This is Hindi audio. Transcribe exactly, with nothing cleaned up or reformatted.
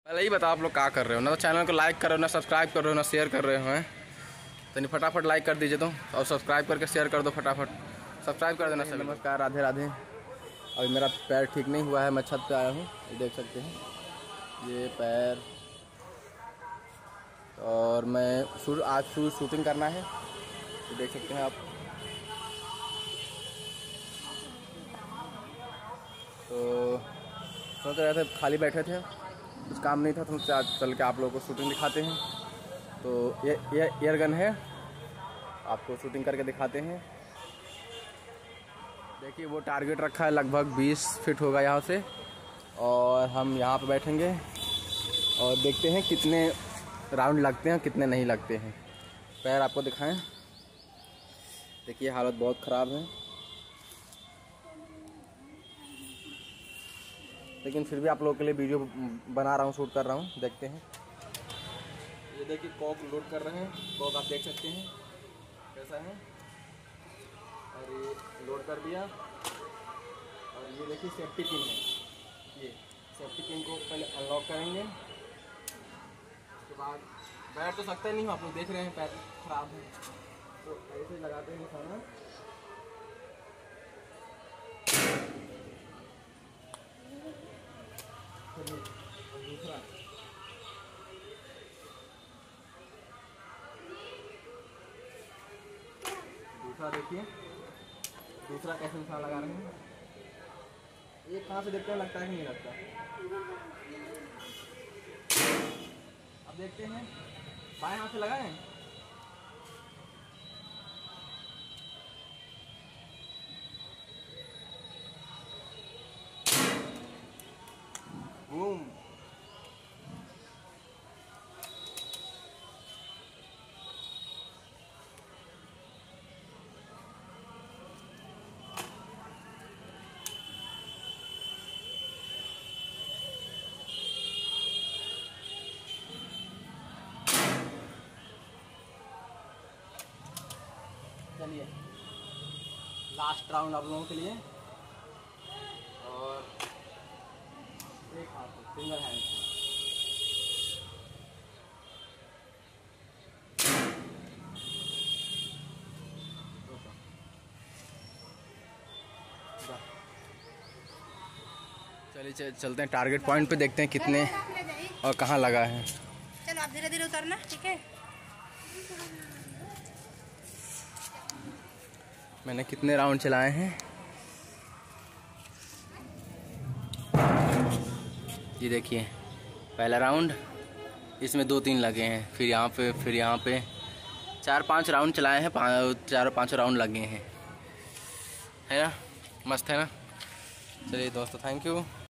पहले ही बताओ आप लोग क्या कर रहे हो, ना तो चैनल को लाइक कर रहे हो, ना सब्सक्राइब कर रहे हो, ना शेयर कर रहे हो हैं। तो नहीं फटाफट लाइक कर दीजिए तो, और सब्सक्राइब करके शेयर कर दो फटाफट। सब्सक्राइब कर देना सभी। नमस्कार, राधे राधे। अभी मेरा पैर ठीक नहीं हुआ है, मैं छत पे आया हूँ, ये देख सकते हैं ये पैर। और मैं शूट आज शूट शूटिंग करना है, ये देख सकते हैं आप। तो सोच रहे थे, खाली बैठे थे, कुछ काम नहीं था, तो चल के आप लोगों को शूटिंग दिखाते हैं। तो ये ये एयर गन है, आपको शूटिंग करके दिखाते हैं। देखिए वो टारगेट रखा है लगभग बीस फीट होगा यहाँ से, और हम यहाँ पर बैठेंगे और देखते हैं कितने राउंड लगते हैं, कितने नहीं लगते हैं। पैर आपको दिखाएं, देखिए हालत बहुत ख़राब है, लेकिन फिर भी आप लोगों के लिए वीडियो बना रहा हूँ, शूट कर रहा हूँ। देखते हैं, ये देखिए कॉक लोड कर रहे हैं, कॉक आप देख सकते हैं कैसा है। और ये लोड कर दिया, और ये देखिए सेफ्टी पिन है, ये सेफ्टी पिन को पहले अनलॉक करेंगे। उसके बाद बैठ तो सकते नहीं हो, आप लोग देख रहे हैं पैर खराब है, तो ऐसे लगाते हैं निशाना। दूसरा दूसरा देखिए, दूसरा कैसे निशान लगा रहे हैं। ये कहाँ से देखते हैं, लगता है कि नहीं लगता। अब देखते हैं, बाएं हाथ से लगाएं। बूम। चलिए लास्ट राउंड आप लोगों के लिए, और एक हाथ से सिंगल हैंड से। चलिए चलते हैं टारगेट पॉइंट पे, देखते हैं कितने और कहाँ लगा है। चलो आप धीरे धीरे उतरना, ठीक है। मैंने कितने राउंड चलाए हैं, ये देखिए पहला राउंड, इसमें दो तीन लगे हैं, फिर यहाँ पे फिर यहाँ पे चार पांच राउंड चलाए हैं, चार पांच राउंड लगे हैं, है ना, मस्त है ना। चलिए दोस्तों, थैंक यू।